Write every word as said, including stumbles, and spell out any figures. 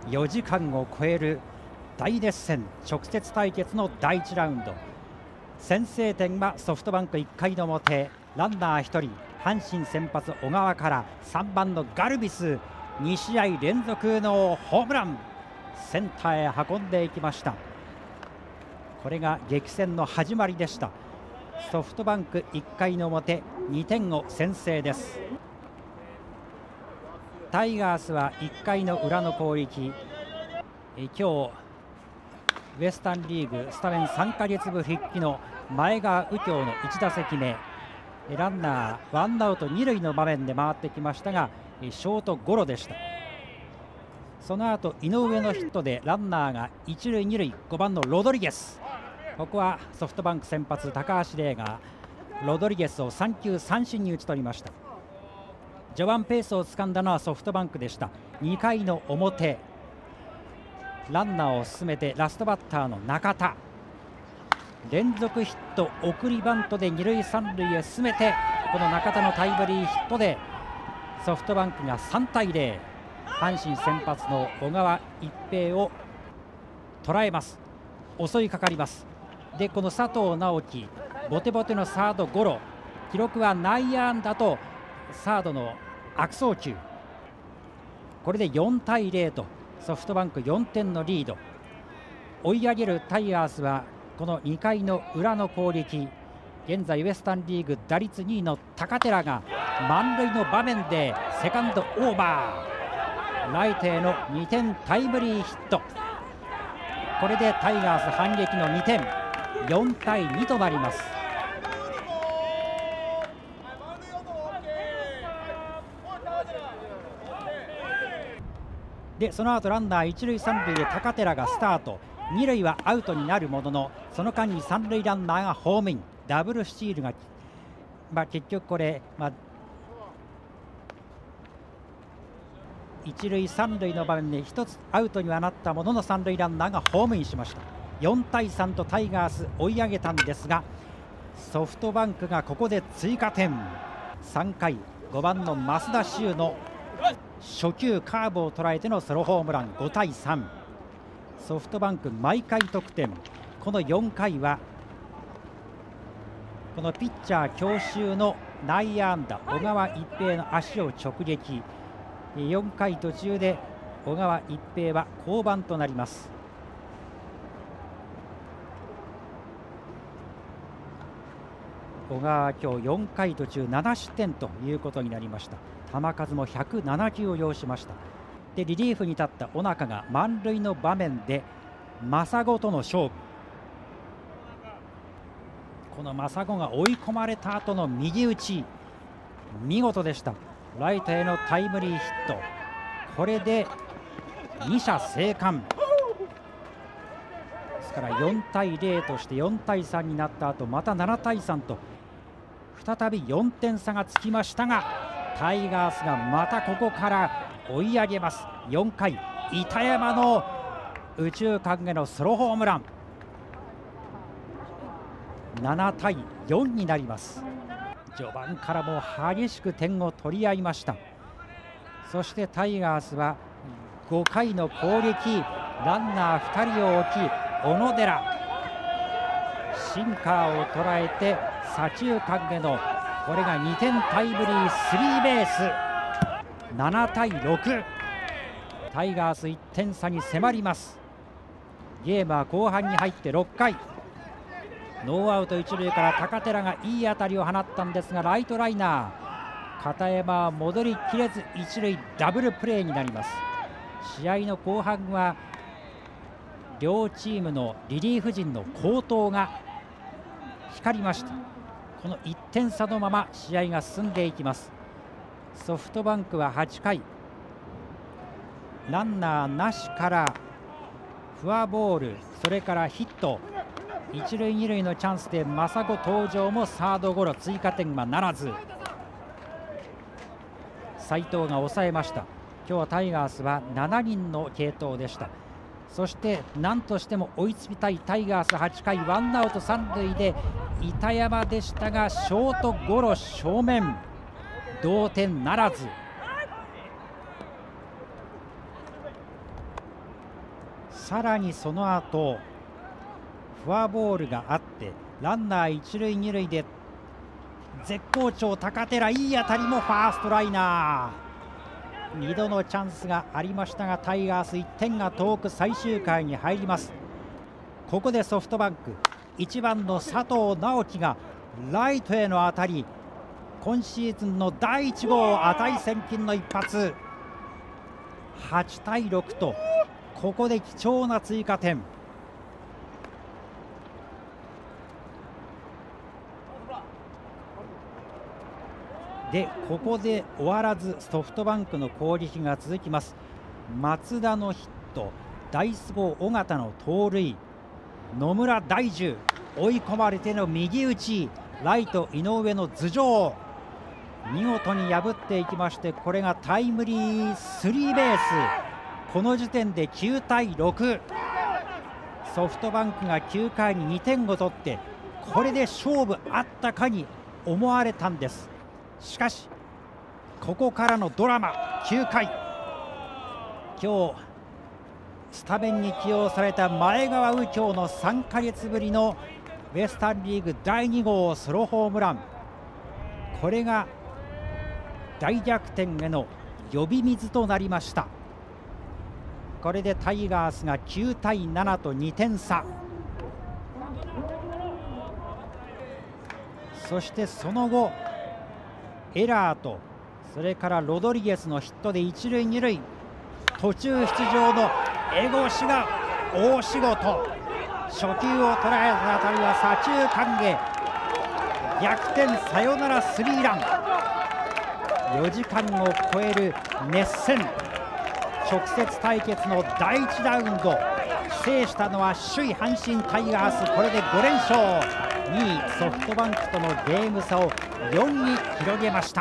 よじかんを超える大熱戦、直接対決のだいいちラウンド。先制点はソフトバンクいっかいの表、ランナーひとり、阪神先発小川からさんばんのガルビス、に試合連続のホームラン、センターへ運んでいきました。これが激戦の始まりでした。ソフトバンクいっかいの表、にてんを先制です。タイガースはいっかいの裏の攻撃、今日ウエスタンリーグスタメンさんかげつぶ復帰の前川右京のいち打席目、ランナーワンアウト二塁の場面で回ってきましたがショートゴロでした。その後井上のヒットでランナーが一塁二塁、ごばんのロドリゲス、ここはソフトバンク先発高橋礼がロドリゲスをさんきゅう三振に打ち取りました。序盤ペースをつかんだのはソフトバンクでした。にかいの表、ランナーを進めてラストバッターの中田、連続ヒット送りバントで二塁三塁へ進めて、この中田のタイムリーヒットでソフトバンクがさんたいゼロ、阪神先発の小川一平を捉えます。襲いかかります。でこの佐藤直樹、ボテボテのサードゴロ、記録は内野安打とサードの悪送球。これでよんたいゼロとソフトバンクよんてんのリード。追い上げるタイガースはこのにかいの裏の攻撃、現在ウエスタンリーグ打率にいの高寺が満塁の場面でセカンドオーバー、ライトへのにてんタイムリーヒット。これでタイガース反撃のにてん、よんたいにとなります。でその後ランナー一塁三塁で高寺がスタート、二塁はアウトになるものの、その間に三塁ランナーがホームイン、ダブルスチールが、まあ、結局これ、まあ、一塁三塁の場面で一つアウトにはなったものの三塁ランナーがホームインしました。よんたいさんとタイガース追い上げたんですが、ソフトバンクがここで追加点。さんかいごばんの増田修の初球カーブを捉えてのソロホームラン、ごたいさん。ソフトバンク毎回得点。このよんかいはこのピッチャー強襲の内野安打、小川一平の足を直撃。よんかい途中で小川一平は降板となります。小川は今日よんかい途中ななしってんということになりました。球数もひゃくななきゅうを要しました。でリリーフに立った尾中が満塁の場面で真砂との勝負。この真砂が追い込まれた後の右打ち、見事でした。ライトへのタイムリーヒット、これでに者生還ですからよんたいゼロとしてよんたいさんになった後、またななたいさんと再びよんてん差がつきましたが、タイガースがまたここから追い上げます。よんかい板山の右中間へのソロホームラン、ななたいよんになります。序盤からも激しく点を取り合いました。そしてタイガースはごかいの攻撃、ランナーふたりを置き小野寺、シンカーを捉えて左中間へのこれがにてんタイムリースリーベース、ななたいろく、タイガースいってん差に迫ります。ゲームは後半に入ってろっかい、ノーアウト一塁から高寺がいい当たりを放ったんですが、ライトライナー、片山は戻りきれず一塁ダブルプレーになります。試合の後半は両チームのリリーフ陣の好投が光りました。このいってん差のまま試合が進んでいきます。ソフトバンクははちかいランナーなしからフォアボール、それからヒット、一塁二塁のチャンスで真砂登場もサードゴロ、追加点はならず斉藤が抑えました。今日はタイガースはしちにんの継投でした。そして何としても追いつきたいタイガースはちかいワンアウト三塁で板山でしたがショートゴロ正面、同点ならず。 さらにその後フォアボールがあってランナー一塁二塁で絶好調高寺、いい当たりもファーストライナー。にどのチャンスがありましたがタイガースいってんが遠く最終回に入ります。ここでソフトバンクいちばんの佐藤直樹がライトへの当たり、今シーズンのだいいち号値千金の一発。はちたいろくとここで貴重な追加点。でここで終わらずソフトバンクの攻撃が続きます。松田のヒット、ダイスゴ尾形の盗塁、野村大樹追い込まれての右打ち、ライト井上の頭上、見事に破っていきまして、これがタイムリースリーベース。この時点できゅうたいろく、ソフトバンクがきゅうかいににてんを取ってこれで勝負あったかに思われたんです。しかしここからのドラマ、きゅうかい、今日スタメンに起用された前川右京のさんかげつぶりのウエスタンリーグだいに号ソロホームラン、これが大逆転への呼び水となりました。これでタイガースがきゅうたいななとにてんさ。そしてその後エラーとそれからロドリゲスのヒットで一塁二塁、途中出場の江越が大仕事、初球を捉えた当たりは左中間へ、逆転サヨナラスリーラン。よじかんを超える熱戦、直接対決のだいいちラウンド、制したのは首位阪神タイガース、これでごれんしょう。にいソフトバンクとのゲーム差をよんに広げました。